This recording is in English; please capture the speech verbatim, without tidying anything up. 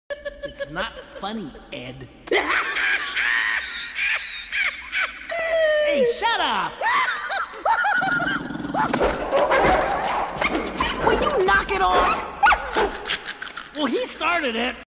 It's not funny, Ed. Hey, shut up! Will you knock it off? Well, he started it.